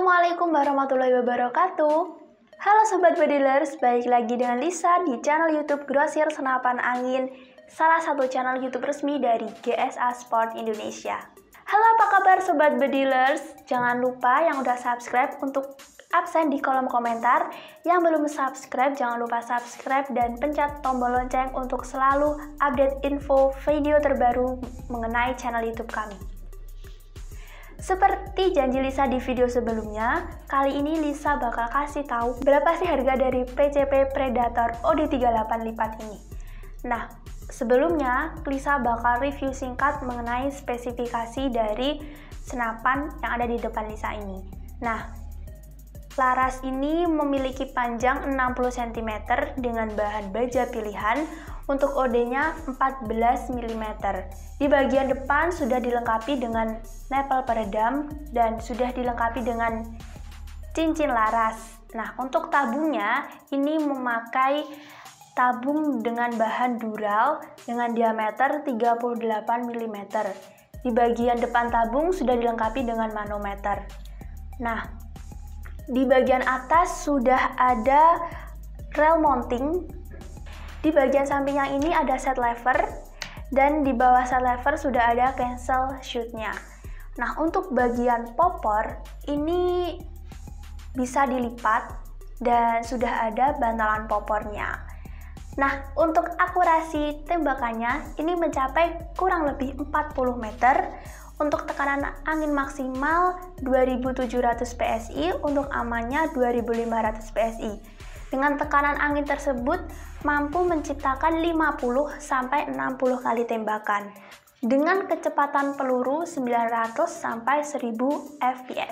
Assalamualaikum warahmatullahi wabarakatuh. Halo Sobat Bedilers, balik lagi dengan Lisa di channel YouTube Grosir Senapan Angin, salah satu channel YouTube resmi dari GSA Sport Indonesia. Halo, apa kabar Sobat Bedilers? Jangan lupa yang udah subscribe untuk absen di kolom komentar. Yang belum subscribe, jangan lupa subscribe dan pencet tombol lonceng untuk selalu update info video terbaru mengenai channel YouTube kami. Seperti janji Lisa di video sebelumnya, kali ini Lisa bakal kasih tahu berapa sih harga dari PCP Predator OD38 lipat ini. Nah, sebelumnya Lisa bakal review singkat mengenai spesifikasi dari senapan yang ada di depan Lisa ini. Nah, laras ini memiliki panjang 60 cm dengan bahan baja pilihan. Untuk OD-nya 14 mm. Di bagian depan sudah dilengkapi dengan nepel peredam dan sudah dilengkapi dengan cincin laras. Nah, untuk tabungnya ini memakai tabung dengan bahan dural dengan diameter 38 mm. Di bagian depan tabung sudah dilengkapi dengan manometer. Nah, di bagian atas sudah ada rel mounting. Di bagian samping yang ini ada set lever, dan di bawah set lever sudah ada cancel shoot-nya. Nah, untuk bagian popor ini bisa dilipat dan sudah ada bantalan popornya. Nah, untuk akurasi tembakannya ini mencapai kurang lebih 40 meter. Untuk tekanan angin maksimal 2700 PSI, untuk amannya 2500 PSI. Dengan tekanan angin tersebut mampu menciptakan 50-60 kali tembakan dengan kecepatan peluru 900-1000 fps.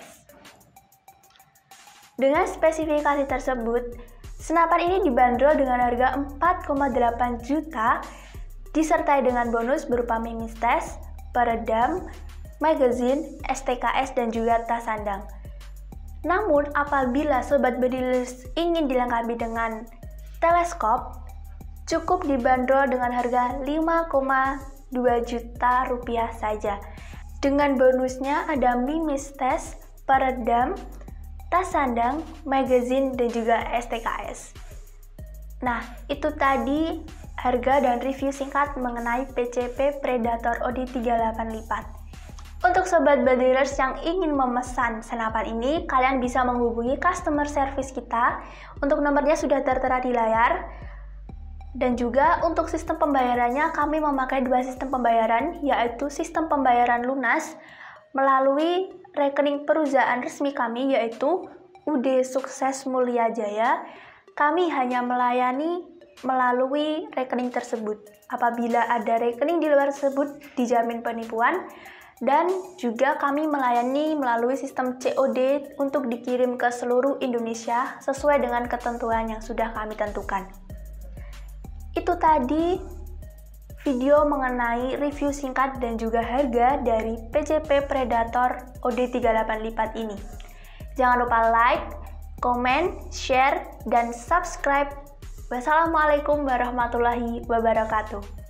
Dengan spesifikasi tersebut, senapan ini dibanderol dengan harga 4,8 juta disertai dengan bonus berupa mimis tes, peredam, magazine, STKS, dan juga tas sandang. Namun, apabila Sobat Bedilers ingin dilengkapi dengan teleskop, cukup dibanderol dengan harga 5,2 juta rupiah saja. Dengan bonusnya ada mimis tes, peredam, tas sandang, magazine, dan juga STKS. Nah, itu tadi harga dan review singkat mengenai PCP Predator OD38 lipat. Untuk Sobat Bedilers yang ingin memesan senapan ini, kalian bisa menghubungi customer service kita. Untuk nomornya sudah tertera di layar. Dan juga untuk sistem pembayarannya, kami memakai dua sistem pembayaran, yaitu sistem pembayaran lunas melalui rekening perusahaan resmi kami, yaitu UD Sukses Mulia Jaya. Kami hanya melayani melalui rekening tersebut. Apabila ada rekening di luar tersebut, dijamin penipuan. Dan juga kami melayani melalui sistem COD untuk dikirim ke seluruh Indonesia sesuai dengan ketentuan yang sudah kami tentukan. Itu tadi video mengenai review singkat dan juga harga dari PCP Predator OD38 lipat ini. Jangan lupa like, komen, share, dan subscribe. Wassalamualaikum warahmatullahi wabarakatuh.